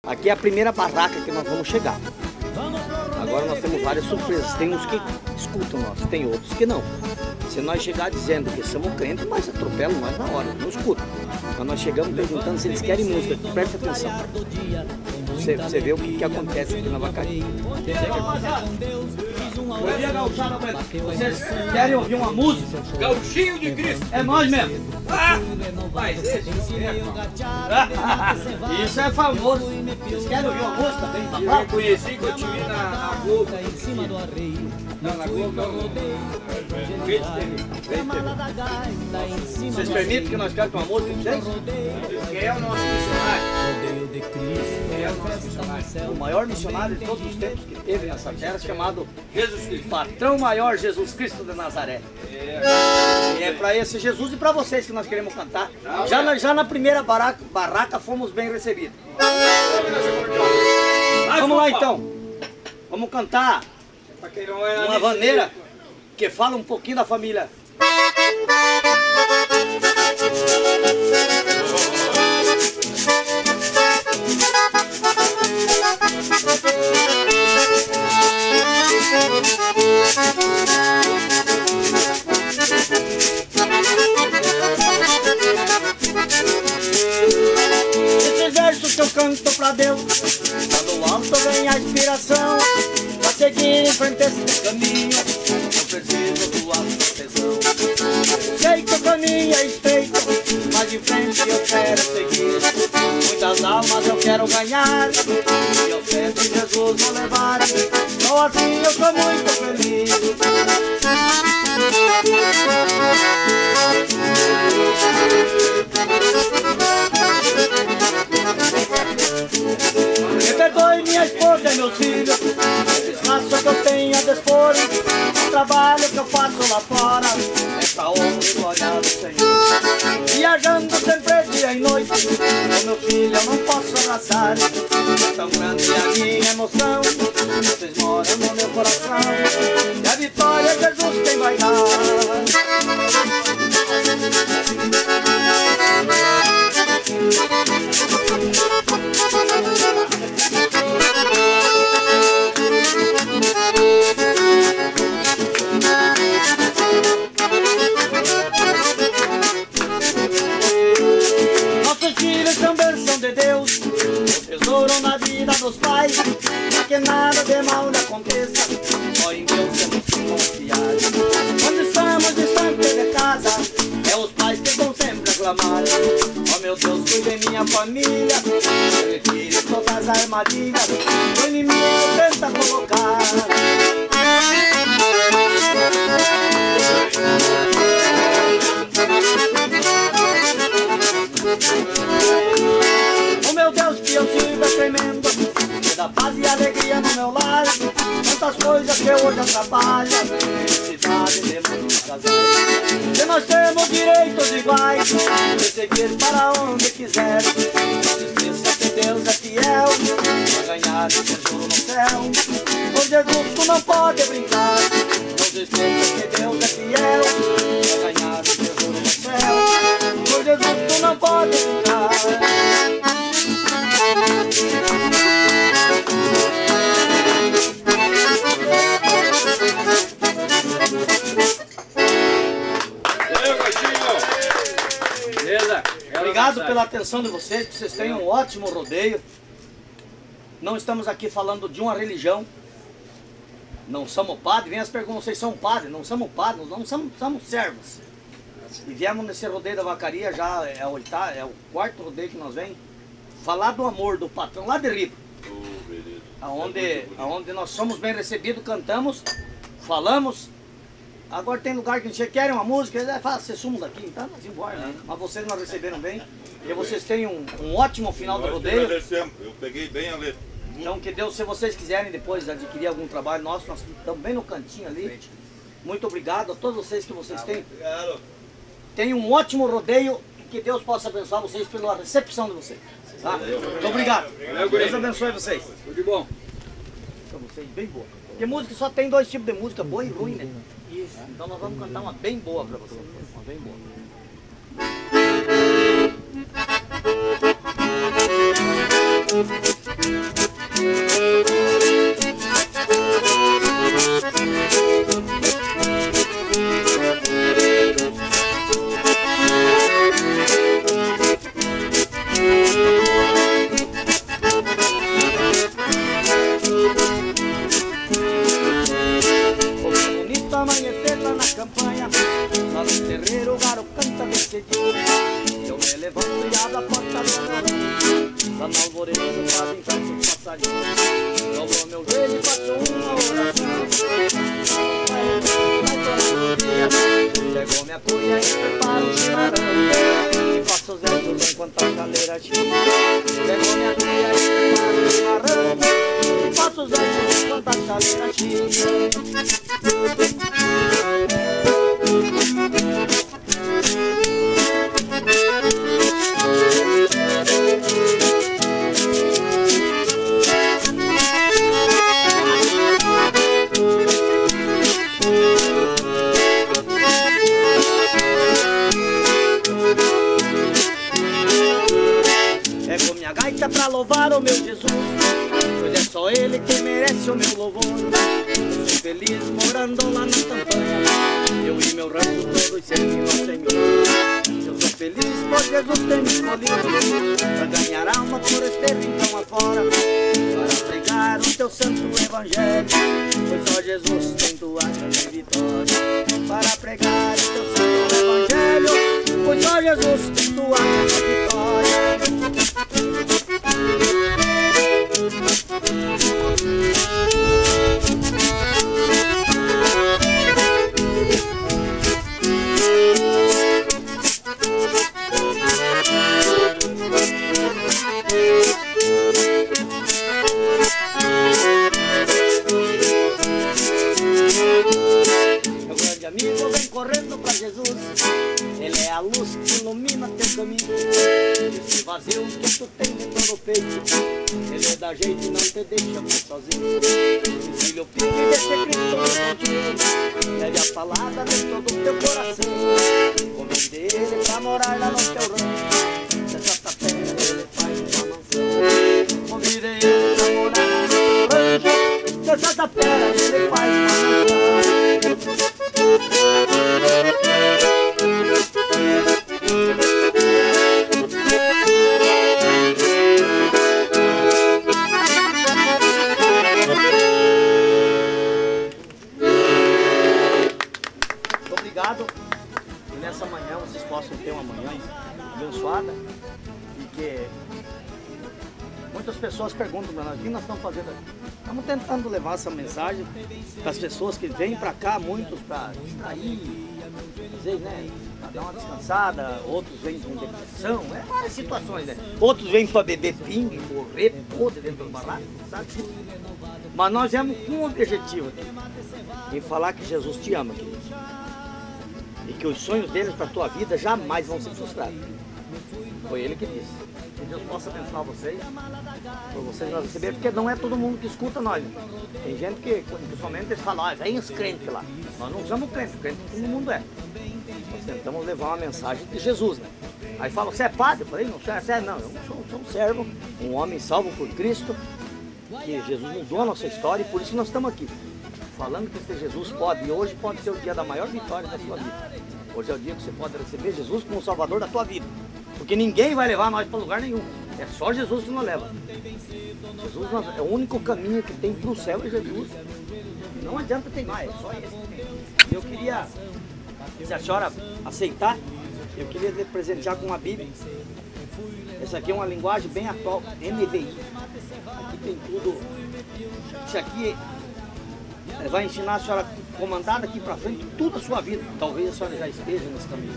Aqui é a primeira barraca que nós vamos chegar. Agora nós temos várias surpresas. Tem uns que escutam nós, tem outros que não. Se nós chegar dizendo que somos crentes, mas atropelam nós na hora, não escutam. Mas nós chegamos perguntando se eles querem música. Preste atenção. Você vê o que acontece aqui na Vacaria. Bom dia, gauchada. Vocês querem ouvir uma música? Gauchinho de Cristo. É nós mesmo. Mas esse Isso é famoso. Vocês querem ouvir uma música? eu reconheci que eu te vi na Globo. Não, na Globo não. Vocês permitem que nós cantemos uma música? Quem é o nosso missionário? Quem é o nosso missionário? O maior missionário de todos os tempos que teve nessa terra, chamado Jesus Cristo. Patrão Maior Jesus Cristo de Nazaré. E é para esse Jesus e para vocês que nós queremos cantar. Já na primeira barraca fomos bem recebidos. Vamos lá então. Vamos cantar uma vaneira que fala um pouquinho da família. Esses versos que eu canto pra Deus, quando alto vem a inspiração, pra seguir em frente esse caminho, eu preciso do autotesão. Sei que o caminho é estreito, mas de frente eu quero seguir. Muitas almas eu quero ganhar, e eu sei que Jesus vou levar. Só assim eu sou muito feliz. Me perdoe minha esposa e meus filhos, desgraça que eu tenho a dispor. O trabalho que eu faço lá fora é pra honra e glória do Senhor. Viajando sempre dia e noite, com meu filho eu não posso abraçar. Tão grande é a minha emoção, vocês moram no meu coração. E a vitória é Jesus quem vai dar. Nossos filhos são bênção de Deus, tesouro na vida dos pais, para que nada de mal lhe aconteça, só em Deus temos que confiar. Quando estamos distantes de casa, é os pais que vão sempre reclamar. Oh meu Deus, cuide de minha família, retire todas as armadilhas, o inimigo tenta colocar. Oh meu Deus, que eu sirvo é tremendo, que dá paz e alegria no meu lar. Tantas coisas que hoje atrapalham, felicidade de muitos casais. E nós temos direitos iguais, de seguir para onde quiser. Não se esqueça que Deus é fiel, vai ganhar o tesouro no céu. Por Jesus tu não pode brincar, não se esqueça que Deus é fiel, vai ganhar o tesouro no céu. Por Jesus tu não pode brincar. Obrigado pela atenção de vocês, que vocês tenham um ótimo rodeio. Não estamos aqui falando de uma religião. Não somos padres. Vem as perguntas, vocês são padres? Não somos padres, não somos servos. E viemos nesse rodeio da Vacaria, já é o quarto rodeio que nós vem falar do amor do patrão lá de Riba. Aonde nós somos bem recebidos, cantamos, falamos. Agora tem lugar que a gente quer uma música, ele fala, vocês sumam daqui, então nós embora, né? Mas vocês nos receberam bem. E vocês tenham um ótimo final do rodeio. Eu peguei bem a letra. Então que Deus, se vocês quiserem depois adquirir algum trabalho nosso, nós estamos bem no cantinho ali. Muito obrigado a todos vocês que vocês têm. Tenham um ótimo rodeio e que Deus possa abençoar vocês pela recepção de vocês. Tá? Muito obrigado. Deus abençoe vocês. Tudo de bom. Para vocês, bem boa. Porque música só tem dois tipos de música, boa e ruim, né? Isso. Então nós vamos cantar uma bem boa para vocês. Uma bem boa. fazem tantos passarinhos. Dobrou meu joelho e passou uma oração. Chegou minha cuia e prepara o chimarrão. E faço os versos enquanto a chaleira tira. Chegou minha cuia e prepara o chimarrão. E faço os versos enquanto a chaleira tira. Pego minha gaita pra louvar o meu Jesus, pois é só Ele que merece o meu louvor. Eu sou feliz morando lá na campanha, eu e meu rancho todos servindo ao Senhor. Eu sou feliz pois Jesus tem me escolhido pra ganhar alma por este rincão afora, para pregar o teu santo evangelho, pois só Jesus tem tua grande vitória. Para pregar o teu santo evangelho, pois só Jesus tem tua grande vitória. Meu grande amigo vem correndo pra Jesus, Ele é a luz que ilumina teu caminho. Esse vazio que tu tem dentro do peito, Ele dá jeito e não te deixa mais sozinho. Filho, filho, desse Cristo contigo, leve a palavra dentro do teu coração. Convide Ele pra morar lá no teu rancho, dessa tapera Ele faz uma mansão. Convide Ele pra morar lá no teu rancho, dessa tapera Ele faz uma mansão. Obrigado, e nessa manhã vocês possam ter uma manhã abençoada e que muitas pessoas perguntam para nós o que nós estamos fazendo aqui. Estamos tentando levar essa mensagem para as pessoas que vêm para cá, muitos para distrair, dizer, né, para dar uma descansada, outros vêm com depressão, várias situações, né? Outros vêm para beber pingue, correr, podre dentro do barraco, sabe? Mas nós viemos com um objetivo aqui, em falar que Jesus te ama, querido. E que os sonhos deles para a tua vida jamais vão ser frustrados. Foi Ele que disse. Que Deus possa abençoar vocês, para vocês não receberem, porque não é todo mundo que escuta nós. Né? Tem gente que, principalmente, eles falam, vem os crentes lá. Nós não usamos crente todo mundo é. Nós tentamos levar uma mensagem de Jesus, né? Aí fala, você é padre? Eu falei, não, você é não, eu sou um servo, um homem salvo por Cristo, que Jesus mudou a nossa história e por isso nós estamos aqui. Falando que este Jesus pode, e hoje pode ser o dia da maior vitória da sua vida. Hoje é o dia que você pode receber Jesus como o Salvador da tua vida. Porque ninguém vai levar nós para lugar nenhum. É só Jesus que nos leva. Jesus é o único caminho que tem para o céu, é Jesus. Não adianta ter mais, é só esse. Eu queria, se a senhora aceitar, eu queria lhe presentear com uma Bíblia. Essa aqui é uma linguagem bem atual, NVI. Aqui tem tudo. Isso aqui vai ensinar a senhora a comandar daqui para frente toda a sua vida. Talvez a senhora já esteja nesse caminho.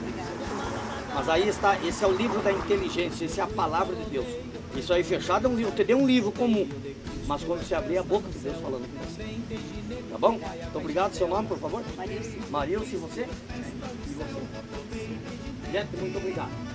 Mas aí está, esse é o livro da inteligência, essa é a palavra de Deus. Isso aí fechado é um livro, eu te dei um livro comum. Mas quando você abrir a boca de Deus falando com você. Tá bom? Muito obrigado. Seu nome, por favor? Marilce. Marilce, e você? E você? Gente, muito obrigado.